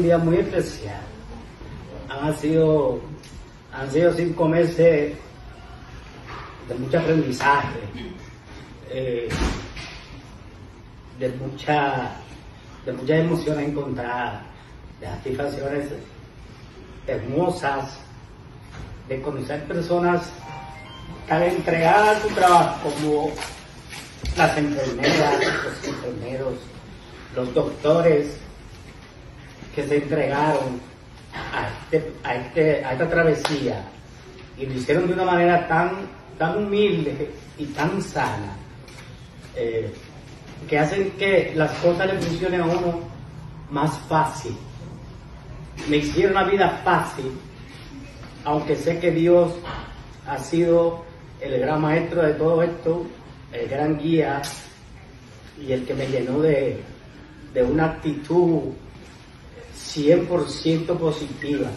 día muy especial. Han sido 5 meses de mucho aprendizaje, de muchas emociones encontradas, de satisfacciones hermosas, de conocer personas tan entregadas a su trabajo como las enfermeras, los enfermeros, los doctores que se entregaron a esta travesía y lo hicieron de una manera tan humilde y tan sana, que hacen que las cosas le funcionen a uno más fácil. Me hicieron la vida fácil, aunque sé que Dios ha sido el gran maestro de todo esto, el gran guía y el que me llenó de una actitud 100% positiva.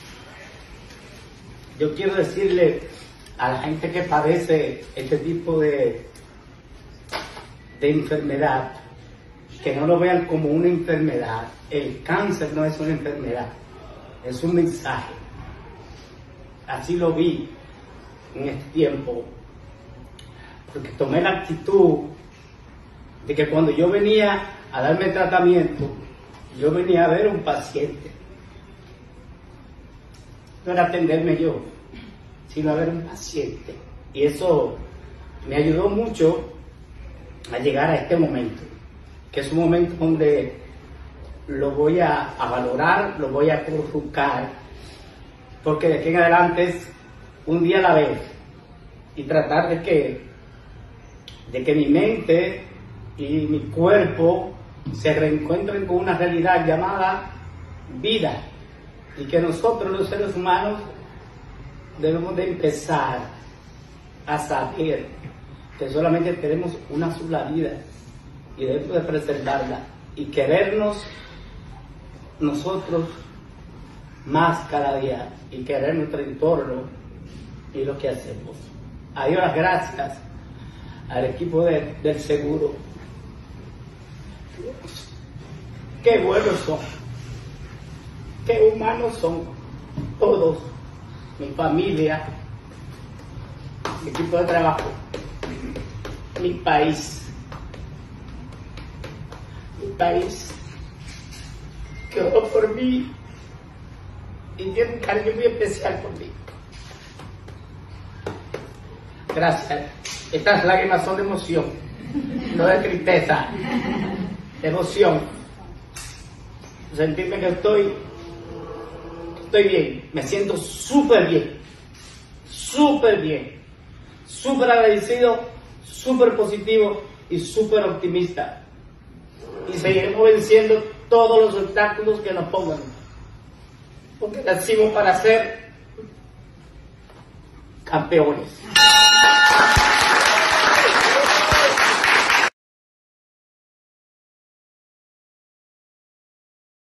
Yo quiero decirle a la gente que padece este tipo de enfermedad, que no lo vean como una enfermedad. El cáncer no es una enfermedad, es un mensaje. Así lo vi en este tiempo, porque tomé la actitud de que cuando yo venía a darme tratamiento, yo venía a ver un paciente, no era atenderme yo, sino a ver un paciente. Y eso me ayudó mucho a llegar a este momento, que es un momento donde lo voy a valorar, lo voy a disfrutar, porque de aquí en adelante es un día a la vez y tratar de que mi mente y mi cuerpo se reencuentren con una realidad llamada vida, y que nosotros los seres humanos debemos de empezar a saber que solamente tenemos una sola vida y debemos de preservarla y querernos nosotros más cada día y querer nuestro entorno y lo que hacemos. A Dios las gracias, al equipo del seguro. Qué buenos son, qué humanos son todos, mi familia, mi equipo de trabajo, mi país que oró por mí y tiene un cariño muy especial por mí. Gracias. Estas lágrimas son de emoción, no de tristeza, de emoción. Sentirme que estoy bien, me siento súper bien, súper agradecido, súper positivo y súper optimista. Y seguiremos venciendo todos los obstáculos que nos pongan, porque nacimos para ser campeones.